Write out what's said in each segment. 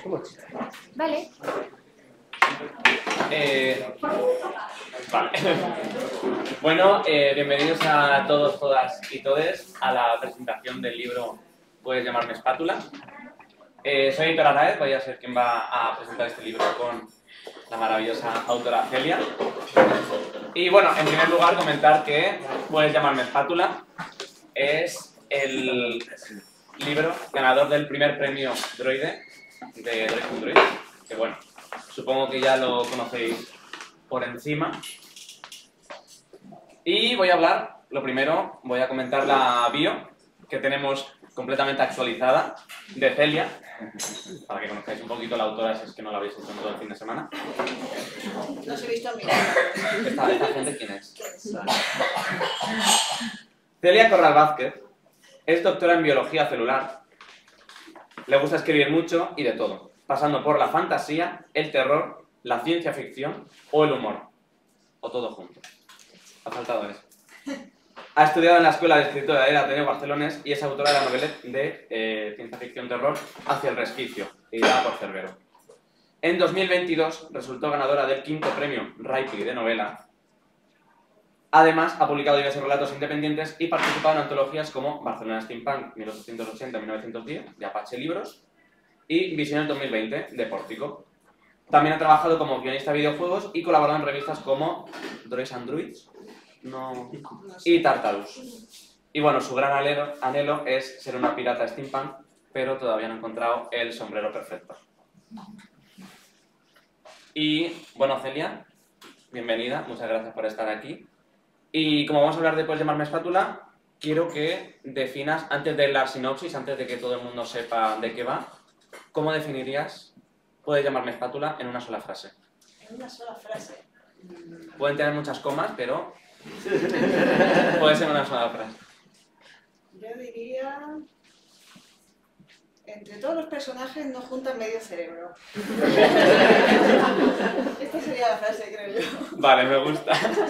Vale. Vale. Bueno, bienvenidos a todos, todas y todes a la presentación del libro Puedes llamarme espátula. Soy Héctor Arraez, voy a ser quien va a presentar este libro con la maravillosa autora Celia. Y bueno, en primer lugar comentar que Puedes llamarme espátula es el libro ganador del primer premio Droide de Droid.droid, que bueno, supongo que ya lo conocéis por encima. Y voy a hablar, lo primero, voy a comentar la bio que tenemos completamente actualizada de Celia, para que conozcáis un poquito la autora si es que no la habéis hecho en todo el fin de semana. No os he visto a mí. ¿Esta gente quién es? Celia Corral Vázquez es doctora en biología celular. Le gusta escribir mucho y de todo, pasando por la fantasía, el terror, la ciencia ficción o el humor. O todo junto. Ha faltado eso. Ha estudiado en la Escuela de Escritura del Ateneo Barcelonés y es autora de la novela de ciencia ficción terror Hacia el resquicio, editada por Cerbero. En 2022 resultó ganadora del 5º premio Raipi de novela. Además, ha publicado diversos relatos independientes y participado en antologías como Barcelona Steampunk 1880-1910 de Apache Libros y Visiones 2020 de Pórtico. También ha trabajado como guionista de videojuegos y colaborado en revistas como Droids and Druids y Tartarus. Y bueno, su gran anhelo es ser una pirata steampunk, pero todavía no ha encontrado el sombrero perfecto. Y bueno, Celia, bienvenida, muchas gracias por estar aquí. Y como vamos a hablar de Puedes llamarme espátula, quiero que definas, antes de la sinopsis, antes de que todo el mundo sepa de qué va, ¿cómo definirías Puedes llamarme espátula en una sola frase? En una sola frase. Pueden tener muchas comas, pero puede ser una sola frase. Yo diría... Entre todos los personajes no juntan medio cerebro. Esta sería la frase, creo yo. Vale, me gusta.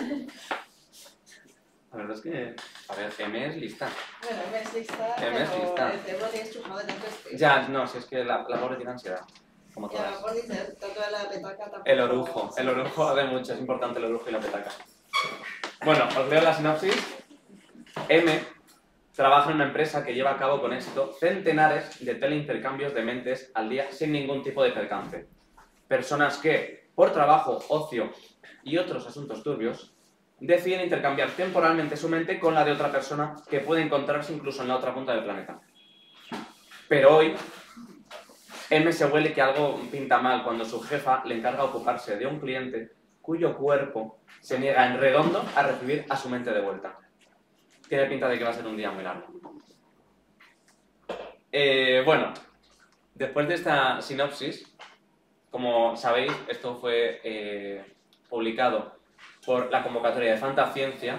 La verdad es que... A ver, M es lista. Bueno, M es lista, M es pero lista. el cerebro tiene estrujado de tanto estrés. Ya, no, si es que la pobre tiene ansiedad, como Y a lo todas. mejor dice, tanto de la petaca tampoco... El orujo de mucho, es importante el orujo y la petaca. Bueno, os leo la sinopsis. M trabaja en una empresa que lleva a cabo con éxito centenares de teleintercambios de mentes al día sin ningún tipo de percance. Personas que, por trabajo, ocio y otros asuntos turbios, deciden intercambiar temporalmente su mente con la de otra persona que puede encontrarse incluso en la otra punta del planeta. Pero hoy, M se huele que algo pinta mal cuando su jefa le encarga ocuparse de un cliente cuyo cuerpo se niega en redondo a recibir a su mente de vuelta. Tiene pinta de que va a ser un día muy largo. Bueno, después de esta sinopsis, como sabéis, esto fue publicado por la convocatoria de Fantasciencia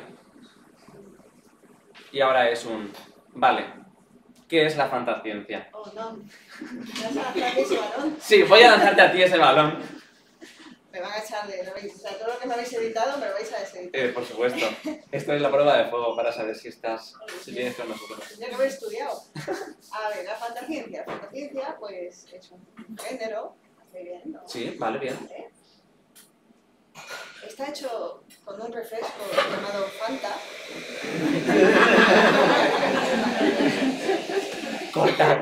y ahora es un... Vale, ¿qué es la fantasciencia? Oh, no. ¿Me vas a lanzar ese balón? Sí, voy a lanzarte a ti ese balón. Me van a echar de... ¿no? O sea, todo lo que me habéis editado me lo vais a deseditar. Por supuesto. Esto es la prueba de fuego para saber si vienes con nosotros. Tendría que haber estudiado. A ver, la fantasciencia. La fantasciencia, pues, es un género. Muy bien, ¿no? Sí, vale, bien. ¿Eh? Está hecho con un refresco llamado Fanta. Corta.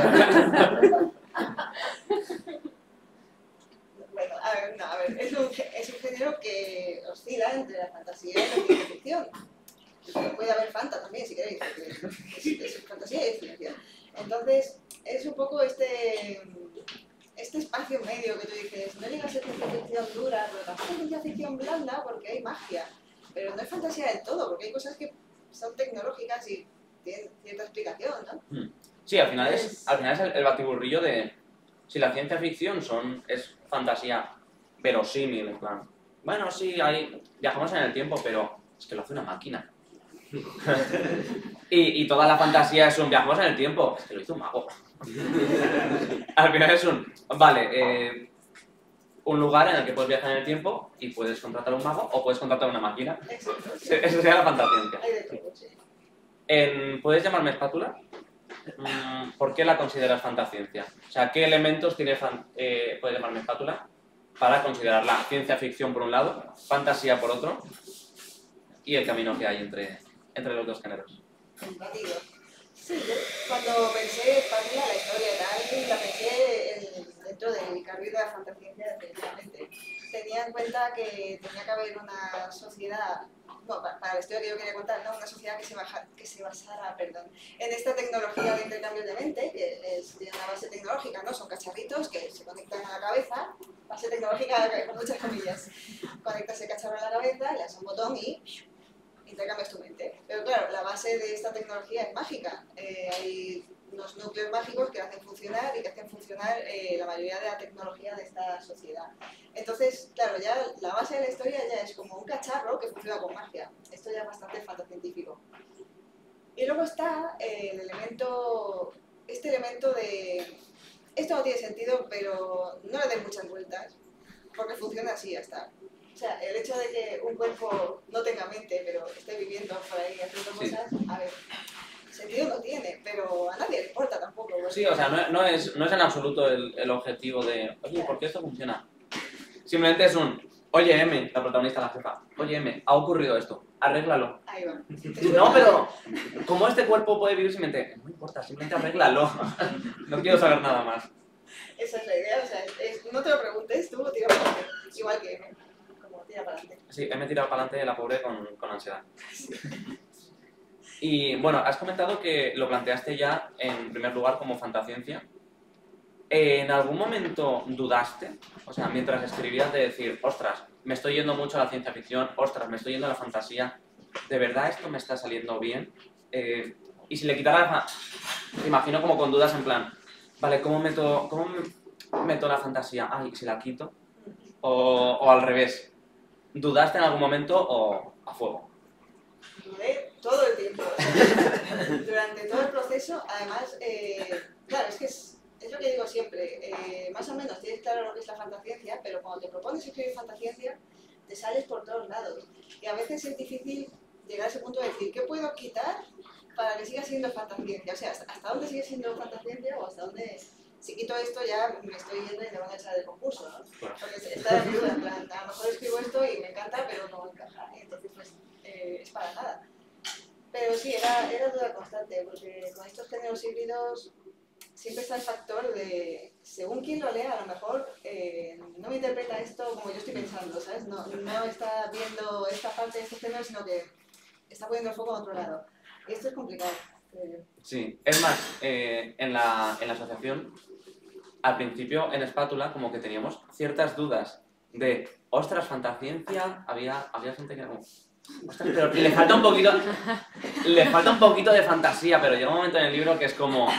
Bueno, a ver, es un género que oscila entre la fantasía y la ciencia ficción. Puede haber Fanta también, si queréis, porque es fantasía y ciencia. Entonces, es un poco este espacio medio que tú dices, no llega a ser ciencia ficción dura, pero tampoco es ciencia ficción blanda porque hay magia. Pero no es fantasía del todo, porque hay cosas que son tecnológicas y tienen cierta explicación, ¿no? Sí, al final es el batiburrillo de... Si la ciencia ficción es fantasía verosímil, en plan... Bueno, sí, viajamos en el tiempo, pero es que lo hace una máquina. y toda la fantasía es viajamos en el tiempo, es que lo hizo un mago. Al final es un lugar en el que puedes viajar en el tiempo y puedes contratar a un mago o puedes contratar a una máquina. Exacto. Eso sería la fantasciencia. Hay de todo, sí. ¿Puedes llamarme espátula? ¿por qué la consideras fantasciencia? O sea, ¿qué elementos tiene, puede llamarme espátula para considerarla ciencia ficción por un lado, fantasía por otro, y el camino que hay entre los dos géneros? Batido. Sí, yo cuando pensé espátula, la historia y tal, la pensé dentro del carril de la fantasciencia definitivamente. Tenía en cuenta que tenía que haber una sociedad, bueno, para la historia que yo quería contar, ¿no? Una sociedad que se basara, en esta tecnología de intercambio de mente, que tiene una base tecnológica, ¿no? Son cacharritos que se conectan a la cabeza, base tecnológica con muchas comillas. Conectas el cacharro a la cabeza, le das un botón y intercambias tu mente. Pero claro, la base de esta tecnología es mágica. Hay unos núcleos mágicos que la hacen funcionar y que hacen funcionar la mayoría de la tecnología de esta sociedad. Entonces, claro, ya la base de la historia ya es como un cacharro que funciona con magia. Esto ya es bastante fantascientífico. Y luego está el elemento, este elemento de... Esto no tiene sentido, pero no le den muchas vueltas, porque funciona así, ya está. O sea, el hecho de que un cuerpo no tenga mente, pero esté viviendo por ahí haciendo cosas, a ver, sentido no tiene, pero a nadie le importa tampoco. Sí, o sea, no es en absoluto el objetivo de, oye, ¿por qué esto funciona? Simplemente es oye, M, la protagonista, la jefa, oye, M, ha ocurrido esto, arréglalo. Ahí va. No, pero, ¿cómo este cuerpo puede vivir sin mente? No importa, simplemente arréglalo. No quiero saber nada más. Esa es la idea, o sea, no te lo preguntes, tú tira para adelante, igual que M. Tira para adelante. Sí, me he tirado para adelante la pobre con ansiedad. Y bueno, has comentado que lo planteaste ya en primer lugar como fantasciencia. ¿En algún momento dudaste? O sea, mientras escribías de decir, ostras, me estoy yendo mucho a la ciencia ficción, ostras, me estoy yendo a la fantasía, ¿de verdad esto me está saliendo bien? Y si le quitara, te imagino como con dudas en plan, vale, ¿cómo meto la fantasía? Ay, si la quito. O al revés. ¿Dudaste en algún momento o a fuego? Dudé todo el tiempo. Durante todo el proceso, además, claro, es que es lo que digo siempre, más o menos tienes claro lo que es la fantasciencia, pero cuando te propones escribir fantasciencia, te sales por todos lados. Y a veces es difícil llegar a ese punto de decir, ¿qué puedo quitar para que siga siendo fantasciencia? O sea, ¿hasta dónde sigue siendo fantasciencia o hasta dónde... Si quito esto ya me estoy yendo y me van a echar del concurso, ¿no? Porque está en duda, en plan, a lo mejor escribo esto y me encanta, pero no encaja, entonces pues es para nada. Pero sí, era duda constante, porque con estos géneros híbridos siempre está el factor de, según quien lo lea, a lo mejor no me interpreta esto como yo estoy pensando, ¿sabes? No está viendo esta parte de este género, sino que está poniendo el foco en otro lado. Y esto es complicado. Sí, es más, en la asociación, al principio en Espátula, como que teníamos ciertas dudas de, ostras, fantasciencia, había gente que era como, ostras, pero le falta un poquito de fantasía, pero llega un momento en el libro que es como,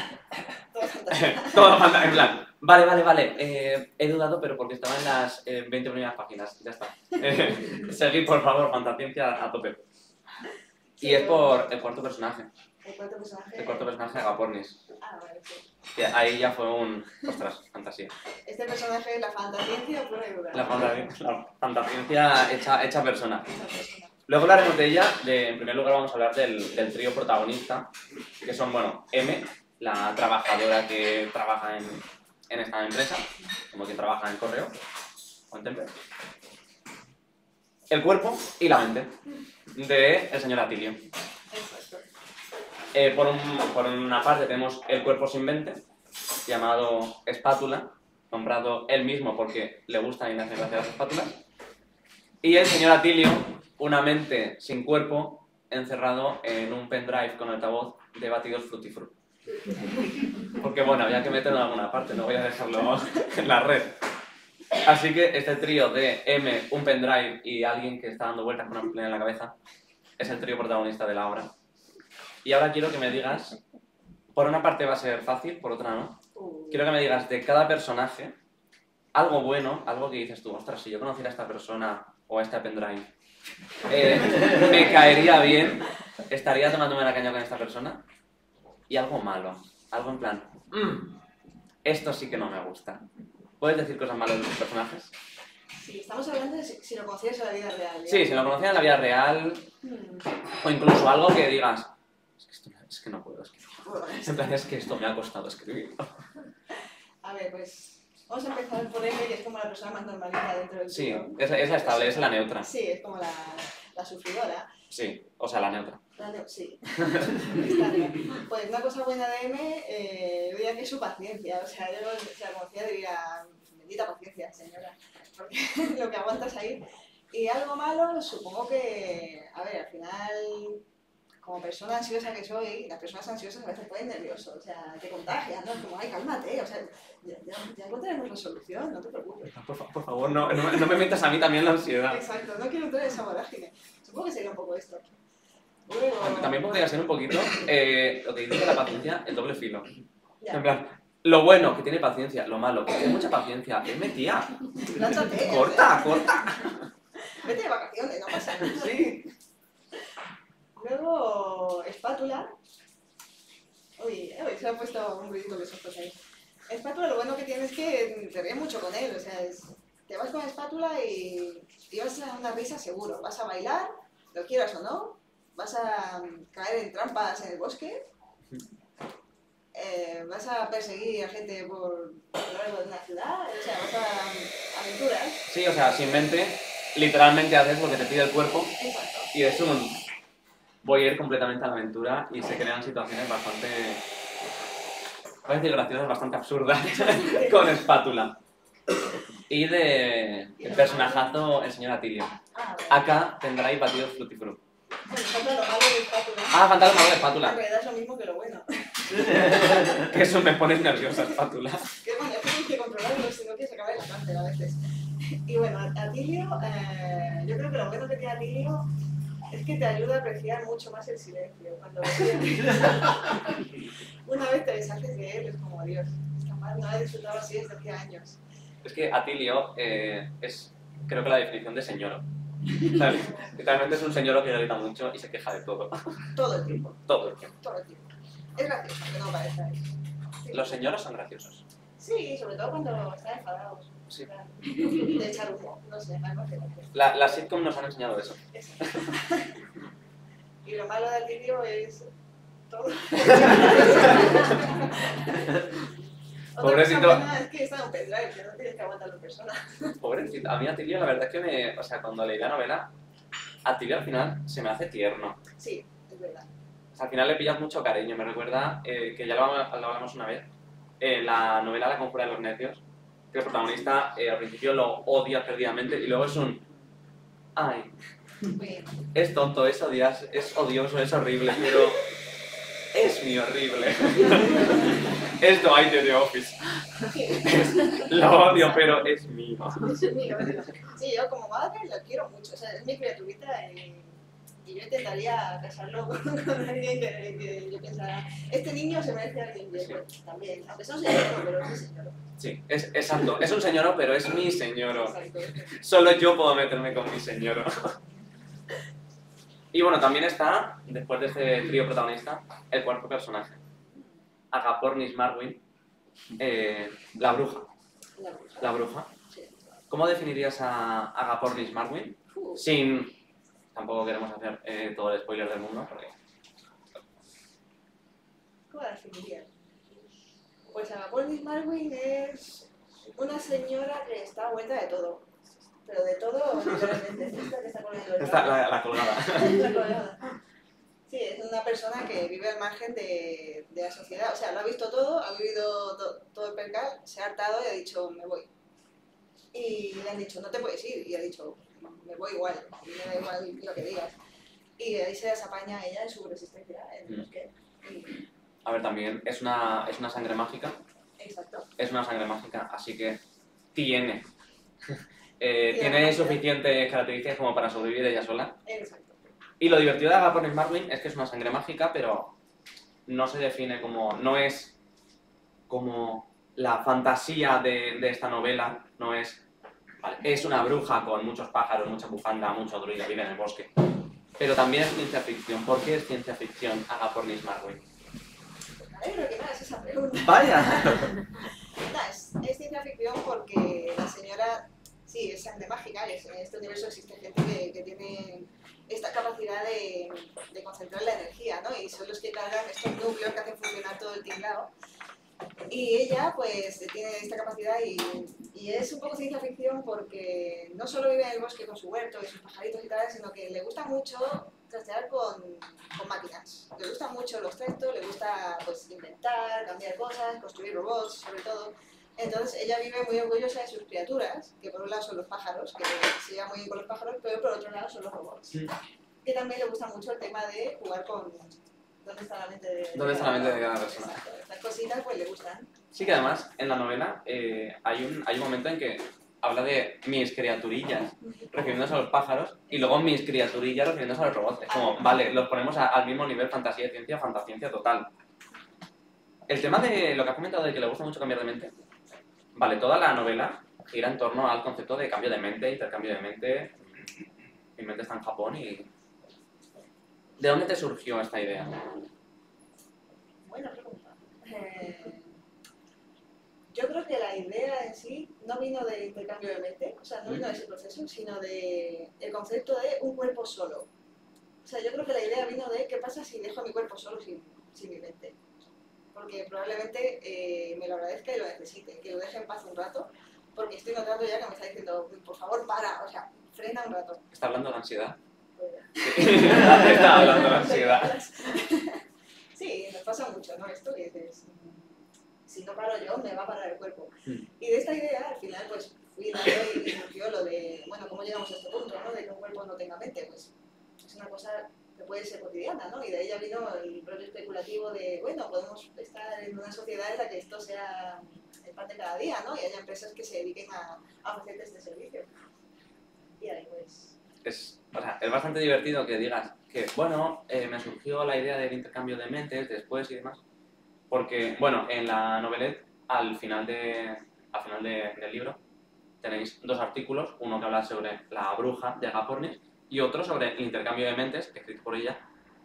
todo fantasía, en plan, vale, he dudado, pero porque estaba en las 20 primeras páginas, ya está. Seguid, por favor, fantasciencia a tope. Y es por el cuarto personaje. ¿El cuarto personaje? El cuarto personaje, Agapornis. Ah, vale, sí. Que ahí ya fue ostras, fantasía. Este personaje es la fantasciencia pura y dura. La fantasciencia hecha persona. Luego hablaremos de ella. En primer lugar vamos a hablar del trío protagonista, que son, bueno, M, la trabajadora que trabaja en esta empresa, como que trabaja en correo, o en Temper. El cuerpo y la mente, de el señor Atilio. Por una parte tenemos el cuerpo sin mente, llamado Espátula, nombrado él mismo porque le gustan y le hacen gracia las espátulas. Y el señor Atilio, una mente sin cuerpo, encerrado en un pendrive con altavoz de batidos frutifru. Porque bueno, había que meterlo en alguna parte, no voy a dejarlo en la red. Así que este trío de M, un pendrive y alguien que está dando vueltas con una plena en la cabeza, es el trío protagonista de la obra. Y ahora quiero que me digas, por una parte va a ser fácil, por otra no. Quiero que me digas de cada personaje algo bueno, algo que dices tú, ostras, si yo conociera a esta persona o a este pendrive, me caería bien, estaría tomándome la caña con esta persona. Y algo malo, algo en plan, esto sí que no me gusta. ¿Puedes decir cosas malas de tus personajes? Sí, estamos hablando de si lo conocías en la vida real. Sí, si lo conocías en la vida real, o incluso algo que digas, es que no puedo escribir. Bueno, En plan, es que esto me ha costado escribir. a ver, pues vamos a empezar por M, que es como la persona más normalita dentro del Sí, grupo. es la estable, es la neutra. Sí, es como la sufridora. Sí, o sea, la neutra. Sí. Está bien. Pues una cosa buena de M, yo diría que es su paciencia. O sea, yo si la conocía diría, bendita paciencia, señora. Porque lo que aguantas ahí. Y algo malo, supongo que, a ver, al final, como persona ansiosa que soy, las personas ansiosas a veces pueden nerviosos, o sea, te contagian, ¿no? Es como, ay, cálmate, o sea, ya encontraremos la solución, no te preocupes. Por favor, no me metas a mí también la ansiedad. Exacto, no quiero entrar en esa vorágine. Supongo que sería un poco esto. Luego... También podría ser un poquito lo que dice la paciencia, el doble filo. Ya. En plan, lo bueno que tiene paciencia, lo malo que tiene mucha paciencia. Tía. Lánzate. Corta. Vete de vacaciones, no pasa nada. Sí. Luego, espátula. Uy, se ha puesto un ruidito que se ahí. Espátula, lo bueno que tiene es que te ríes mucho con él, o sea, te vas con espátula y vas a una risa seguro. Vas a bailar, lo quieras o no, vas a caer en trampas en el bosque, vas a perseguir a gente por lo largo de una ciudad, o sea, vas a aventuras. Sí, o sea, sin mente, literalmente haces lo que te pide el cuerpo. Exacto. Y es voy a ir completamente a la aventura y se crean situaciones bastante... voy a decir graciosas, bastante absurdas con espátula. Y de personajazo el señor Atilio. Acá tendráis batidos frutifru. Bueno, falta lo malo de espátula. Falta lo malo de En espátula. realidad es lo mismo que lo bueno. Que eso me pone nerviosa, espátula. Que bueno, es que tienes que controlarlo, si no que se acaba en la cárcel a veces. Y bueno, Atilio, yo creo que lo bueno que tiene Atilio es que te ayuda a apreciar mucho más el silencio. Cuando una vez te deshaces de él, es como, Dios, esta madre no ha disfrutado así desde hace años. Es que Atilio es, creo que la definición de señoro. ¿Sabes? Literalmente es un señor que grita mucho y se queja de todo. Todo el tiempo. Todo el tiempo. Todo el tiempo. Es gracioso, que no parece ahí. Sí. Los señoros son graciosos. Sí, sobre todo cuando están enfadados. Sí. De echar humo, no sé, algo que Las sitcom nos han enseñado eso. Y lo malo de Atilio es todo. Pobrecito. Otra cosa buena es que está en un pendrive, que no tienes que aguantar a la persona. Pobrecito. A mí Atilio, la verdad es que o sea, cuando leí la novela, Atilio al final se me hace tierno. Sí, es verdad. O sea, al final le pillas mucho cariño. Me recuerda, que ya lo hablamos una vez, la novela La conjura de los necios, que el protagonista al principio lo odia perdidamente y luego es ay, es tonto, es odioso, es horrible, pero es mi horrible. Es Dwight de The Office. Lo odio, pero es mío. Es mío. Sí, yo como madre lo quiero mucho, o sea, es mi criaturita y yo intentaría casarlo con alguien que yo pensara, este niño se merece a alguien bien, pues, también, aunque sea un señor, pero es un señor. Sí, exacto, es un señoro, pero es mi señoro. Exacto. Solo yo puedo meterme con mi señoro. Y bueno, también está, después de este trío protagonista, el cuarto personaje. Agapornis Marwyn, la bruja. La bruja. Sí. ¿Cómo definirías a Agapornis Marwyn? Sin... Tampoco queremos hacer todo el spoiler del mundo, porque... ¿Cómo la definirías? Pues Agapornis Marwyn es una señora que está vuelta de todo. Pero de todo, literalmente. Esta que está colgando el La colgada. La colgada. Sí, es una persona que vive al margen de la sociedad. O sea, lo ha visto todo, ha vivido todo el percal, se ha hartado y ha dicho, me voy. Y le han dicho, no te puedes ir. Y ha dicho, me voy igual, y me da igual lo que digas. Y ahí se desapaña ella en su resistencia, en los que... A ver, también es una sangre mágica. Exacto. Es una sangre mágica, así que tiene magia. suficientes características como para sobrevivir ella sola. Exacto. Y lo divertido de Agapornis Marwyn es que es una sangre mágica, pero no se define como... No es como la fantasía de esta novela, no es... Vale, es una bruja con muchos pájaros, mucha bufanda, mucho druida, vive en el bosque. Pero también es ciencia ficción. ¿Por qué es ciencia ficción Agapornis Marwyn? Me alegro que me hagas esa pregunta. ¡Vaya! No, es ciencia ficción porque la señora, sí, es sangre mágica, en este universo existe gente que tiene esta capacidad de concentrar la energía, ¿no? Y son los que cargan estos núcleos que hacen funcionar todo el tinglado. Y ella, pues, tiene esta capacidad y es un poco ciencia ficción porque no solo vive en el bosque con su huerto y sus pajaritos y tal, sino que le gusta mucho trastear con máquinas. Le gustan mucho los textos, le gusta, pues, inventar, cambiar cosas, construir robots, sobre todo. Entonces, ella vive muy orgullosa de sus criaturas, que por un lado son los pájaros, que se lleva muy bien con los pájaros, pero por otro lado son los robots. Que también le gusta mucho el tema de jugar con dónde está la mente de ¿Dónde está la mente de cada persona? Exacto. Estas cositas pues le gustan. Sí que además, en la novela hay un momento en que habla de mis criaturillas, refiriéndose a los pájaros, y luego mis criaturillas refiriéndose a los robots. Es como, vale, los ponemos al mismo nivel fantasía y ciencia, fantasciencia total. El tema de lo que has comentado de que le gusta mucho cambiar de mente, vale, toda la novela gira en torno al concepto de cambio de mente, intercambio de mente. Mi mente está en Japón y... ¿De dónde te surgió esta idea? Buena pregunta. Yo creo que la idea en sí no vino del intercambio de mente, o sea, no vino de ese proceso, sino del concepto de un cuerpo solo. O sea, yo creo que la idea vino de qué pasa si dejo mi cuerpo solo sin mi mente. Porque probablemente me lo agradezca y lo necesite, que lo deje en paz un rato, porque estoy notando ya que me está diciendo, por favor, para, o sea, frena un rato. ¿Está hablando de ansiedad? Sí. Está hablando de ansiedad. Sí, nos pasa mucho, ¿no? Esto que dices, si no paro yo, me va a parar el cuerpo. Y de esta idea, al final, pues fui dando y surgió lo de, bueno, ¿cómo llegamos a este punto, no? De que un cuerpo no tenga mente, pues es una cosa que puede ser cotidiana, ¿no? Y de ahí ya vino el rollo especulativo de, bueno, podemos estar en una sociedad en la que esto sea el pan de cada día, ¿no? Y haya empresas que se dediquen a ofrecerte este servicio. Y ahí, pues... Es bastante divertido que digas que, bueno, me surgió la idea del intercambio de mentes después y demás, porque, bueno, en la novelette, al final del libro, tenéis dos artículos, uno que habla sobre la bruja de Agapornis y otro sobre el intercambio de mentes, escrito por ella.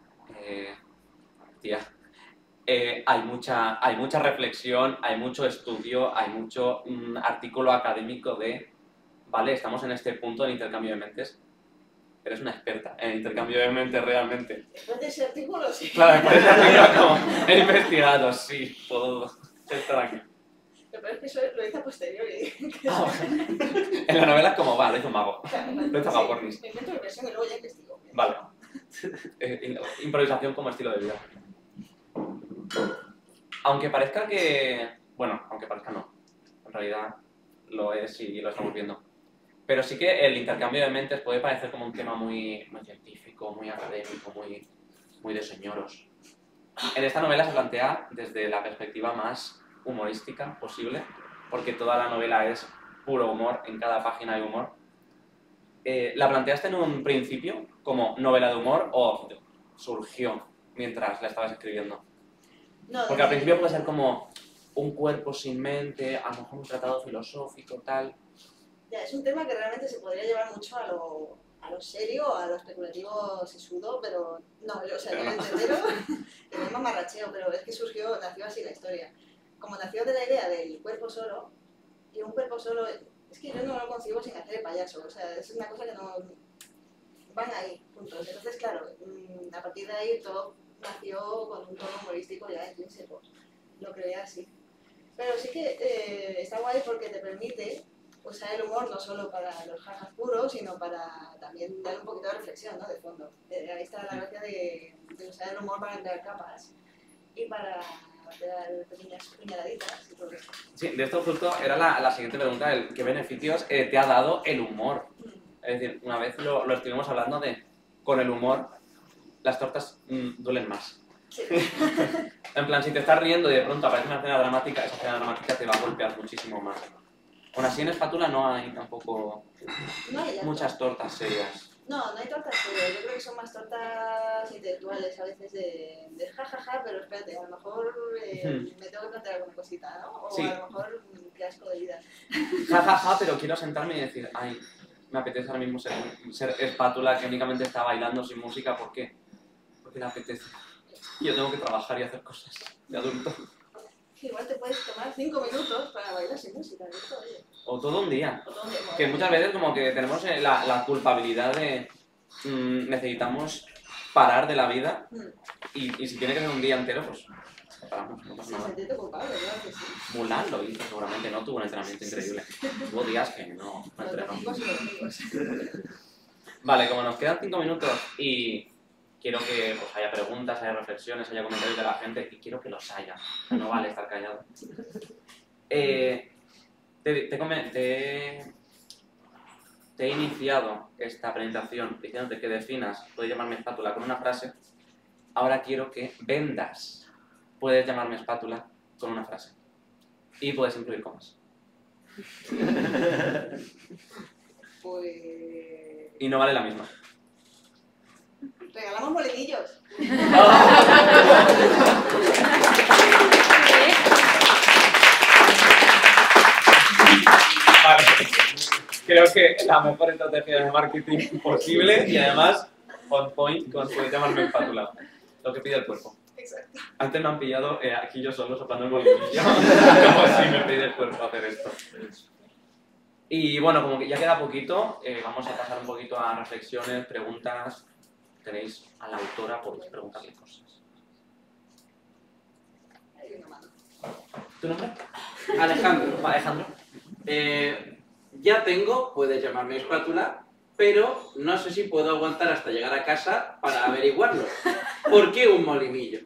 Hay mucha reflexión, hay mucho estudio, hay mucho artículo académico de, vale, estamos en este punto del intercambio de mentes. Eres una experta en intercambio de mentes realmente. Después de ese artículo, sí. Claro, después de ese artículo como he investigado, sí, puedo estar aquí. Lo peor es que eso lo hice a posteriori. En la novela es como, va, lo hizo un mago. Lo hizo Agapornis. Me invento la versión y luego ya investigo. Vale. Improvisación como estilo de vida. Aunque parezca que... Bueno, aunque parezca no. En realidad lo es y lo estamos viendo. Pero sí que el intercambio de mentes puede parecer como un tema muy científico, muy académico, muy de señoros. En esta novela se plantea desde la perspectiva más humorística posible, porque toda la novela es puro humor, en cada página hay humor. ¿La planteaste en un principio como novela de humor o surgió mientras la estabas escribiendo? No, Porque al principio puede ser como un cuerpo sin mente, a lo mejor un tratado filosófico, tal... Ya, es un tema que realmente se podría llevar mucho a lo serio, a lo especulativo sesudo, pero no, o sea, yo lo entendero, que no es mamarracheo, pero es que nació así la historia. Como nació de la idea del cuerpo solo, y un cuerpo solo, es que yo no lo consigo sin hacer el payaso, o sea, es una cosa que no... van ahí, juntos. Entonces, claro, a partir de ahí todo nació con un tono humorístico ya intrínseco, lo creé así. Pero sí que está guay porque te permite usar el humor no solo para los jajas puros, sino para también dar un poquito de reflexión, ¿no? De fondo. Ahí está la gracia de usar el humor para crear capas y para dar pequeñas puñaladitas y todo eso. Sí, de esto justo era la siguiente pregunta, ¿qué beneficios te ha dado el humor? Es decir, una vez lo estuvimos hablando de, con el humor, las tortas duelen más. Sí. En plan, si te estás riendo y de pronto aparece una escena dramática, esa escena dramática te va a golpear muchísimo más. Aún así, en Espátula no hay tampoco muchas tortas serias. No, no hay tortas serias. Yo creo que son más tortas intelectuales a veces de jajaja, pero espérate, a lo mejor me tengo que plantear alguna cosita, ¿no? O sí. A lo mejor qué asco de vida. Jajaja, pero quiero sentarme y decir, ay, me apetece ahora mismo ser Espátula que únicamente está bailando sin música. ¿Por qué? Porque le apetece. Y yo tengo que trabajar y hacer cosas de adulto. Igual te puedes tomar 5 minutos para bailar sin música, ¿no? O todo un día. O todo un día. Que muchas veces como que tenemos la culpabilidad de necesitamos parar de la vida y si tiene que ser un día entero, pues paramos. No pasa Se nada. siente culpable, claro que sí. Mulan lo hizo, seguramente no tuvo un entrenamiento increíble. Hubo días que no Los entrenó. domingos y los domingos. Vale, como nos quedan 5 minutos y quiero que pues, haya preguntas, haya reflexiones, haya comentarios de la gente, y quiero que los haya. O sea, no vale estar callado. Te he iniciado esta presentación diciéndote que definas, puedes llamarme espátula con una frase. Ahora quiero que vendas, puedes llamarme espátula con una frase. Y puedes incluir comas. Pues... Y no vale la misma. Regalamos molinillos. Vale. Creo que la mejor estrategia de marketing posible y además on point con puedes llamarme espátula. Lo que pide el cuerpo. Exacto. Antes me han pillado aquí yo solo soplando el molinillo. Como si me pide el cuerpo hacer esto. Y bueno, como que ya queda poquito, vamos a pasar un poquito a reflexiones, preguntas. Tenéis a la autora, podéis preguntarle cosas. Hay una mano. ¿Tu nombre? Alejandro, Alejandro. ya tengo, puedes llamarme espátula, pero no sé si puedo aguantar hasta llegar a casa para averiguarlo. ¿Por qué un molinillo?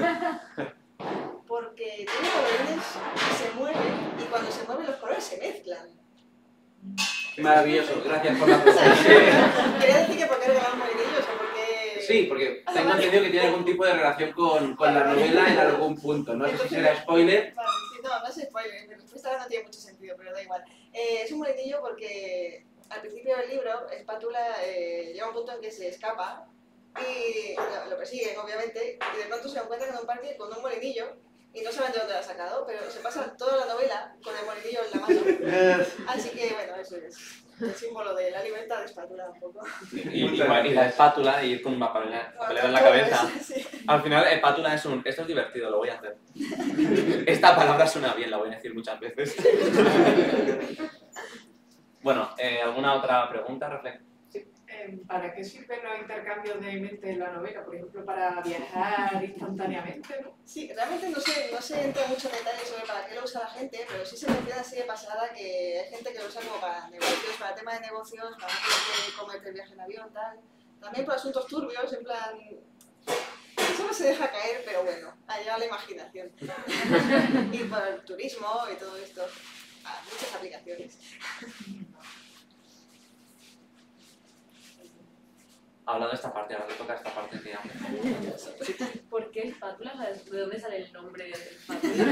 Porque tiene colorines que se mueven y cuando se mueven los colores se mezclan. Maravilloso, gracias por la pregunta. Quería decir que por qué regalamos molinillos o por qué... Sí, porque tengo entendido que tiene algún tipo de relación con la novela en algún punto. No sé si será spoiler. Vale, sí, no es spoiler. Mi respuesta ahora no tiene mucho sentido, pero da igual. Es un molinillo porque al principio del libro, Espátula llega a un punto en que se escapa y lo persiguen, obviamente, y de pronto se encuentran en un parque con un molinillo y no saben de dónde lo ha sacado, pero se pasa toda la novela con el molinillo en la mano. Así que, bueno, eso es el símbolo de la libertad de Espátula un poco. Y la espátula y ir con una papelera en la cabeza. Sí. Al final, espátula es un... Esto es divertido, lo voy a hacer. Esta palabra suena bien, la voy a decir muchas veces. Bueno, ¿alguna otra pregunta, reflexión? ¿Para qué sirven los intercambios de mente en la novela? Por ejemplo, para viajar instantáneamente, ¿no? Sí, realmente no se entra mucho en detalle sobre para qué lo usa la gente, pero sí se menciona así de pasada que hay gente que lo usa como para negocios, para temas de negocios, para no tener que comerte el viaje en avión, tal. También por asuntos turbios, en plan... Eso no se deja caer, pero bueno, allá la imaginación. Y para el turismo y todo esto. Muchas aplicaciones. Ha hablado de esta parte, ahora le toca esta parte que habla. ¿Por qué espátula? ¿Sabes de dónde sale el nombre de espátula?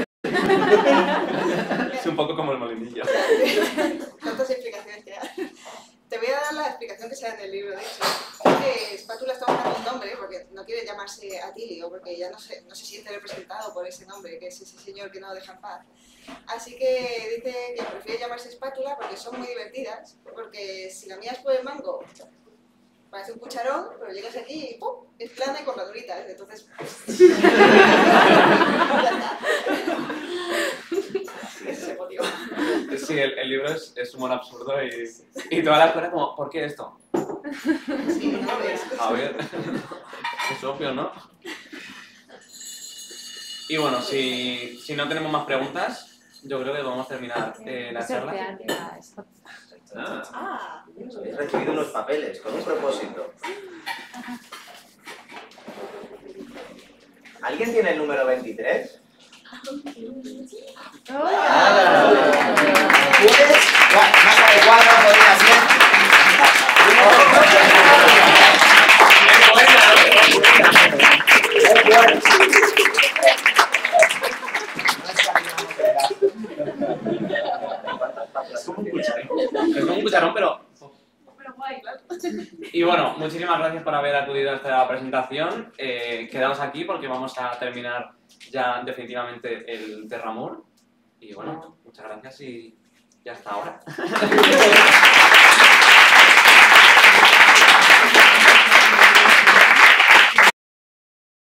Es un poco como el molinillo. Tantas explicaciones que hay. Te voy a dar la explicación que sale en el libro, de hecho. Es que Espátula está buscando un nombre porque no quiere llamarse Atilio, porque ya no se siente representado por ese nombre, que es ese señor que no deja en paz. Así que dice que prefiere llamarse Espátula porque son muy divertidas, porque si la mías por el mango, parece un cucharón, pero llegas aquí y ¡pum! Es plana y con ranuritas, entonces... ya está. Ese es el motivo. Sí, el libro es humor absurdo y todas las cosas como, ¿por qué esto? Sí, no ves. A ver, es obvio, ¿no? Y bueno, si no tenemos más preguntas, yo creo que podemos terminar la charla. Ah, He recibido unos papeles con un propósito. ¿Alguien tiene el número 23? ¿Puedes? Más adecuado podría Es como un cucharón, pero... Y bueno, muchísimas gracias por haber acudido a esta presentación. Quedaos aquí porque vamos a terminar ya definitivamente el Terramur. Y bueno, muchas gracias y hasta ahora.